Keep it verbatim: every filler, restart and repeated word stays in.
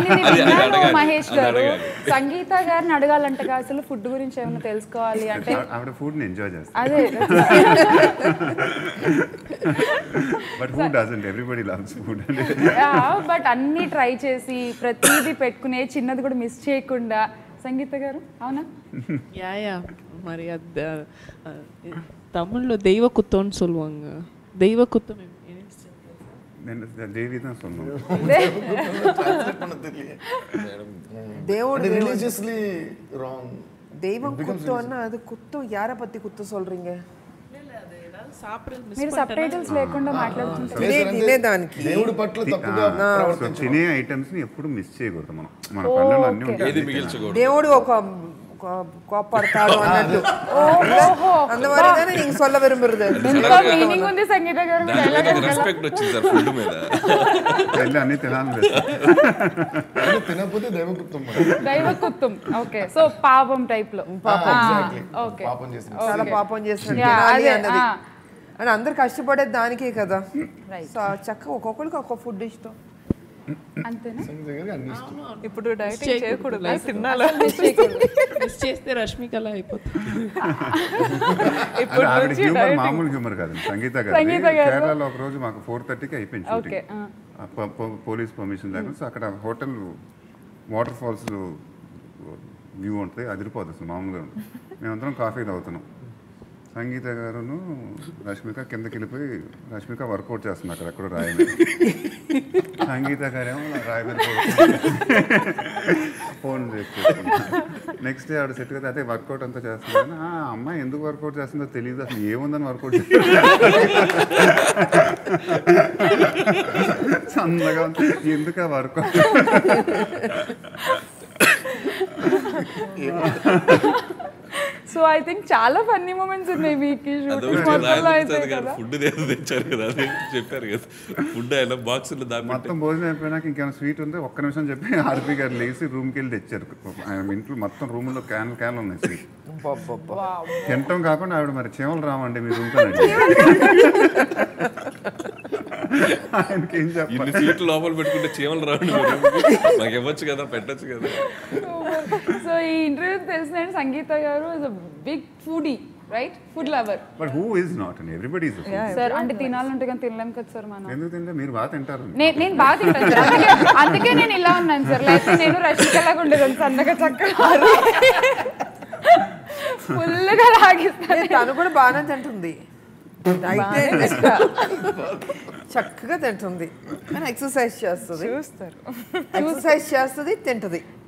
నేను ఇది విన్నాను మహేష్ గారు. సంగీత గారిని అడగాలంట అసలు ఫుడ్ గురించి ఏమైనా తెలుసుకోవాలి అంటే ఆవిడ ఫుడ్ ని ఎంజాయ్ చేస్తారు. అదే but who doesn't, everybody loves food. But అన్ని ట్రై చేసి ప్రతిదీ పెట్టుకునే చిన్నది కూడా మిస్ చేయకుండా సంగీత గారు అవునా? యా యా మరి அது தமிழ்ல தெய்வ குத்தம்னு சொல்லுவாங்க. தெய்வ குத்தம் నేను దేవి தான் சொல்லுவேன். దేవుడు రిలీజియస్లీ రాంగ్. தெய்வம் குத்தம்னா அது குத்தம் யார பத்தி குத்த சொல்றீங்க? మీరు సబ్ టైటిల్స్ లేకుండా మాట్లాడుతుంటారు. దేవుడి పట్ల తప్పుగా ప్రవర్తించడం. తినే ఐటమ్స్ ని ఎప్పుడు మిస్ చేయకూడదు మనం. మన పనులు అన్ని ఉంటాయి. దేవుడు ఒక కోపడతాడు అన్నట్టు. అందువల్లనే నేను சொல்ல விரும்புறது. ఎంతో మీనింగ్ ఉంది సంగీత గారు. రెస్పెక్ట్ వచ్చింది సార్ ఫుడ్ మీద. ఎల్ల అన్ని తినాలి. అన్ని తినకపోతే దైవకుత్తం. దైవకుత్తం. ఓకే. సో పాపం టైప్ లో. పాపం ఎగ్జాక్ట్లీ. ఓకే. పాపం చేస్తాం. చాలా పాపం చేస్తాం. తినాలి అన్నది. అని అందరు కష్టపడేది దానికే కదా. సో చక్కగా ఒక్కొక్కరికి ఒక్కొక్క ఫుడ్ ఇష్టం. అంతేనా? ఇప్పుడు డైటింగ్ చేయకూడదు, తినాలి. మిస్ చేస్తే రష్మికలా అయిపోతుంది. ఇప్పుడు ఆవిడ హ్యూమర్ మామూలు హ్యూమర్ కాదు. సంగీత గారు కేరళలో ఒక రోజు మాకు ఫోర్ థర్టీకి అయిపోయింది షూటింగ్. పోలీస్ పర్మిషన్ లేకుండా. సో అక్కడ హోటల్ వాటర్ ఫాల్స్ వ్యూ ఉంటుంది, అదిరిపోతుంది అసలు మామూలుగా. మేమందరం కాఫీ తాగుతున్నాం. సంగీత గారును రష్మిక కిందకి వెళ్ళిపోయి రష్మిక వర్కౌట్ చేస్తుంది అక్కడ ఎక్కడో రాయి మీద. సంగీత గారేమో రాయి మీద ఫోన్ చేసుకుంటున్నాను. నెక్స్ట్ డే ఆవిడ సెట్ కదా అదే వర్కౌట్ అంతా చేస్తుంది. ఆ అమ్మాయి ఎందుకు వర్కౌట్ చేస్తుందో తెలియదు, అసలు ఏముందని వర్కౌట్ చేస్తుంది. చందగా ఎందుకు ఆ వర్కౌట్. సో ఐ థింక్ చాలా ఫన్నీ మూమెంట్స్ ఉన్నాయి మీకు షూటింగ్ మొత్తంలో అయితే కదా. ఫుడ్ ఏదో తెచ్చారు కదా అది చెప్పారు కదా. ఫుడ్ అయినా బాక్స్ లో దాని మొత్తం భోజనం అయిపోయినాక ఇంకేమైనా స్వీట్ ఉంటే ఒక్క నిమిషం చెప్పి ఆర్పి గారు లేచి రూమ్కి వెళ్ళి తెచ్చారు. ఇంట్లో మొత్తం రూమ్లో క్యాన్లు క్యాన్లు ఉన్నాయి స్వీట్. తింటాం కాకుండా ఆవిడ మరి చీమలు రావండి మీ రూమ్కి ఆయనకి ఏం చెప్పాలి. స్వీట్ లోపల పెట్టుకుంటే చీమలు రావండి మాకు ఇవ్వచ్చు కదా, పెట్టచ్చు కదా. సో ఈ ఇంటర్వ్యూ తెలిసిన Sangeetha garu is a big foodie, right? Food lover. But who is not and everybody is. Sir అంటే తినాలంటే కానీ తినలేం కదా సార్ మనం. ఎందుకు తింటే మీరు బాగా తింటారు. నేను బాగా తింటాను సార్, అందుకే అందుకే నేను ఇలా ఉన్నాను సార్. లేకపోతే నేను రష్మికలాగా ఉండేదాన్ని సన్నగా చక్కగా ఫుల్గా లాగిస్తాను. తను కూడా బాగానే తింటుంది, చక్కగా తింటుంది. కానీ ఎక్సర్సైజ్ చేస్తుంది, చూస్తారు ఎక్సర్సైజ్ చేస్తుంది, తింటుంది.